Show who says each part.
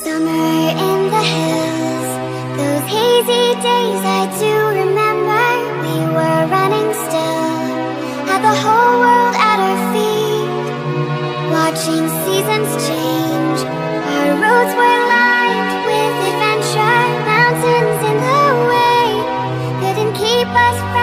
Speaker 1: Summer in the hills, those hazy days I do remember. We were running still, had the whole world at our feet, watching seasons change. Our roads were lined with adventure, mountains in the way couldn't keep us from